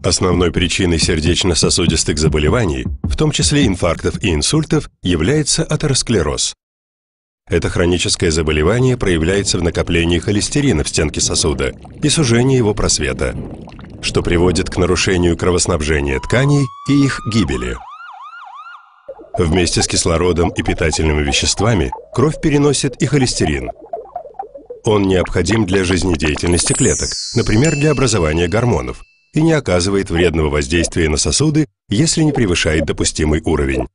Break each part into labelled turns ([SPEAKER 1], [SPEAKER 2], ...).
[SPEAKER 1] Основной причиной сердечно-сосудистых заболеваний, в том числе инфарктов и инсультов, является атеросклероз. Это хроническое заболевание проявляется в накоплении холестерина в стенке сосуда и сужении его просвета, что приводит к нарушению кровоснабжения тканей и их гибели. Вместе с кислородом и питательными веществами кровь переносит и холестерин. Он необходим для жизнедеятельности клеток, например, для образования гормонов, и не оказывает вредного воздействия на сосуды, если не превышает допустимый уровень.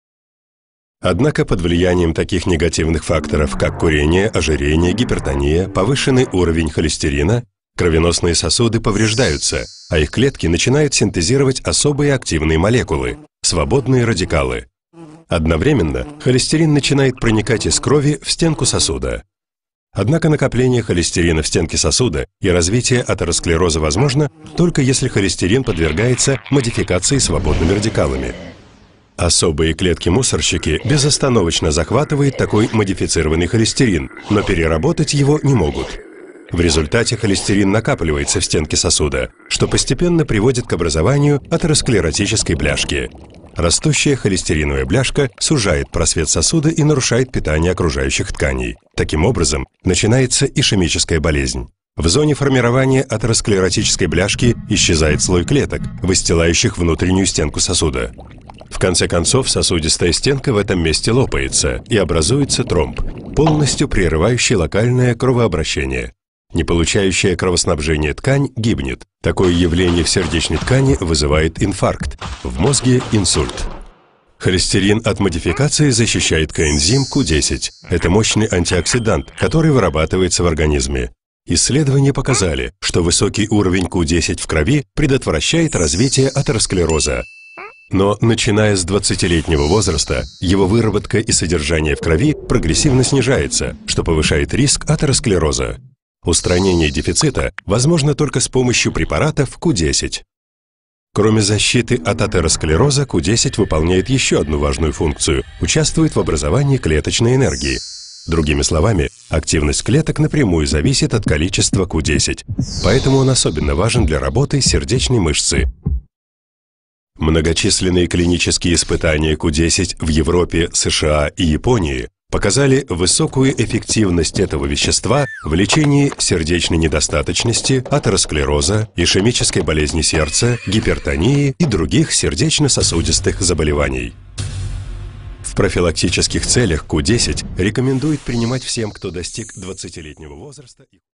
[SPEAKER 1] Однако под влиянием таких негативных факторов, как курение, ожирение, гипертония, повышенный уровень холестерина, кровеносные сосуды повреждаются, а их клетки начинают синтезировать особые активные молекулы – свободные радикалы. Одновременно холестерин начинает проникать из крови в стенку сосуда. Однако накопление холестерина в стенке сосуда и развитие атеросклероза возможно только если холестерин подвергается модификации свободными радикалами. Особые клетки-мусорщики безостановочно захватывают такой модифицированный холестерин, но переработать его не могут. В результате холестерин накапливается в стенке сосуда, что постепенно приводит к образованию атеросклеротической бляшки. Растущая холестериновая бляшка сужает просвет сосуда и нарушает питание окружающих тканей. Таким образом, начинается ишемическая болезнь. В зоне формирования атеросклеротической бляшки исчезает слой клеток, выстилающих внутреннюю стенку сосуда. В конце концов, сосудистая стенка в этом месте лопается и образуется тромб, полностью прерывающий локальное кровообращение. Не получающая кровоснабжение ткань гибнет. Такое явление в сердечной ткани вызывает инфаркт, в мозге – инсульт. Холестерин от модификации защищает коэнзим Q10. Это мощный антиоксидант, который вырабатывается в организме. Исследования показали, что высокий уровень Q10 в крови предотвращает развитие атеросклероза. Но начиная с 20-летнего возраста, его выработка и содержание в крови прогрессивно снижается, что повышает риск атеросклероза. Устранение дефицита возможно только с помощью препаратов Q10. Кроме защиты от атеросклероза, Q10 выполняет еще одну важную функцию – участвует в образовании клеточной энергии. Другими словами, активность клеток напрямую зависит от количества Q10, поэтому он особенно важен для работы сердечной мышцы. Многочисленные клинические испытания Q10 в Европе, США и Японии показали высокую эффективность этого вещества в лечении сердечной недостаточности, атеросклероза, ишемической болезни сердца, гипертонии и других сердечно-сосудистых заболеваний. В профилактических целях Q10 рекомендуют принимать всем, кто достиг 20-летнего возраста.